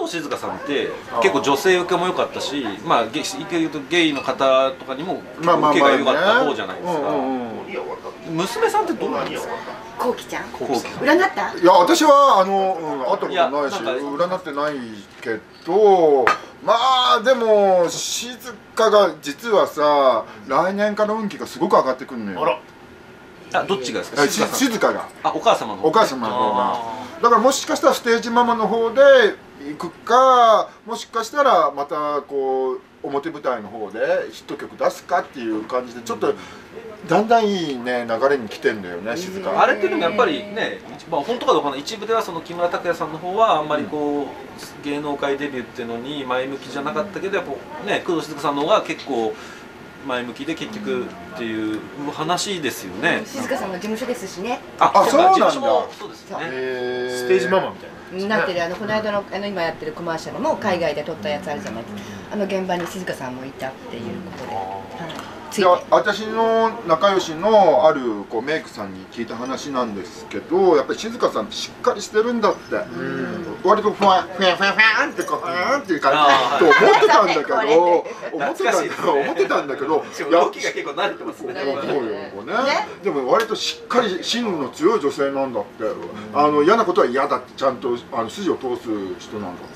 藤静香さんって結構女性受けも良かったし、まあゲイの方とかにも受けが良かった方じゃないですか。娘さんってどうなんですか？ こうきちゃん。占った？ いや、私は会ったことないし占ってないけど、まあでも静香が実はさ、来年から運気がすごく上がってくるのよ。 どっちがですか？ 静香が。 お母様の。 お母様の方が。だからもしかしたらステージママの方で行くか、もしかしたらまたこう表舞台の方でヒット曲出すかっていう感じで、ちょっとだんだんいいね流れに来てんだよね、静香。 あれってでもやっぱりね、まあ本当かどうかの一部ではその木村拓哉さんの方はあんまりこう芸能界デビューっていうのに前向きじゃなかったけど、やっぱね工藤静香さんの方が結構前向きで結局っていう話ですよね。 静香さんの事務所ですしね。 そうなんだ。 そうですね。 ステージママみたいな。 なってるこの間の今やってるコマーシャルも海外で撮ったやつあるじゃないですか。現場に静香さんもいたっていうことで。 いや、私の仲良しのあるメイクさんに聞いた話なんですけど、やっぱり静香さんってしっかりしてるんだって。割とフワンフワンフワンフワンってこうっていう感じと思ってたんだけど、思ってたんだけど、 動きが結構慣れてますね。 でも割としっかり芯の強い女性なんだって。嫌なことは嫌だってちゃんと筋を通す人なんだって。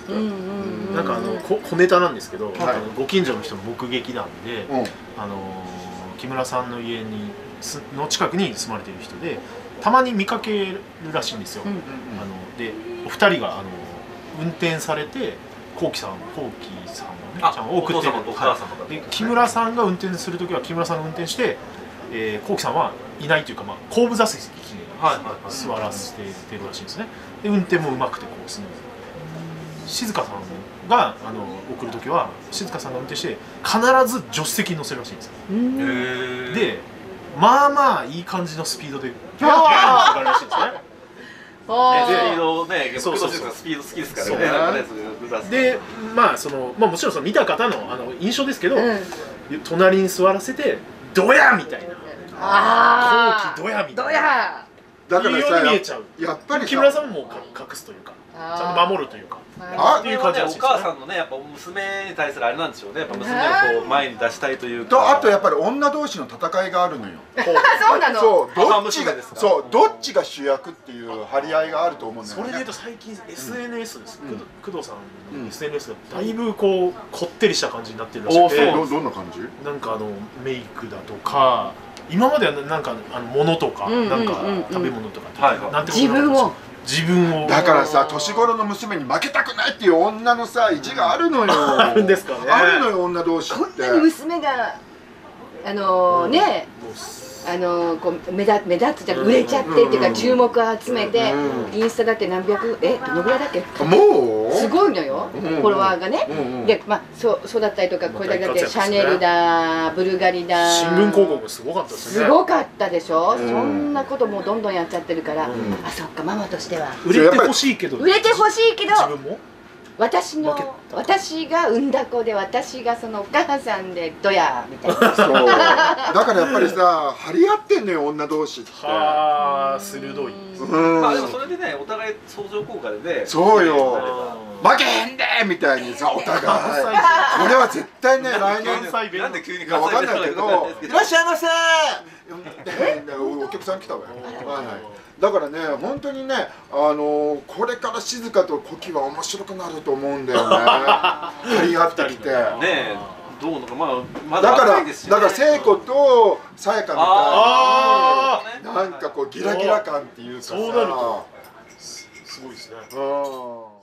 なんか小ネタなんですけど、ご近所の人の目撃談で、木村さんの家の近くに住まれている人でたまに見かけるらしいんですよ。でお二人が運転されてこうきさんがねちゃんを送ってで木村さんが運転する時は木村さんが運転してこうきさんはいないというか、後部座席に座らせてるらしいんですね。で運転もうまくてスムーズに。静香さんが送る時は静香さんが運転して必ず助手席に乗せるらしいんですよ。でまあまあいい感じのスピードでピャーってかかるらしいんですね。 スピードね、スピード好きですからね。 でもちろん見た方の印象ですけど、隣に座らせてドヤみたいな、後期ドヤみたいな、 だからさ、 見えちゃう。やっぱり木村さんも隠すというか、ちゃんと守るというか。 っていう感じ。お母さんのね、やっぱ娘に対するあれなんでしょうね。やっぱ娘をこう前に出したいというか。 あとやっぱり女同士の戦いがあるのよ。 そうなの。 そう、どっちが主役っていう張り合いがあると思うんだよね。 それでいうと最近 SNS です。工藤さんの SNS がだいぶこってりした感じになってるらしくて。 どんな感じ？ なんかメイクだとか。今まではなんか物とかなんか食べ物とかなんて自分をだからさ、年頃の娘に負けたくないっていう女のさ意地があるのよ。 あるんですかね。 あるのよ、女同士って。 こんなに娘がねこう目立つじゃん、売れちゃってっていうか注目を集めて、インスタだって何百どのぐらいだっけ、 もうすごいのよ、フォロワーがね。でそうだったりとか、これだけだってシャネルだブルガリだ、 新聞広告すごかったですね。 すごかったでしょ。そんなこともどんどんやっちゃってるから、そっか、ママとしては売れてほしいけど自分も私が産んだ子で、私がそのお母さんでドヤみたいな。 そうだからやっぱりさ、張り合ってんのよ、女同士って。 鋭い。 まあでもそれでね、お互い相乗効果でね。 そうよ、負けへんでみたいにさ、お互いこれは絶対ね、来年なんで急に分かんないけど「いらっしゃいませ」お客さん来たわよ。だからね、本当にね、これから静香と古希は面白くなると思うんだよね。張り合ってきてね、どうのか、まだだから聖子とさやかみたいな、なんかこうギラギラ感っていうかさ、 そうなるとすごいですね。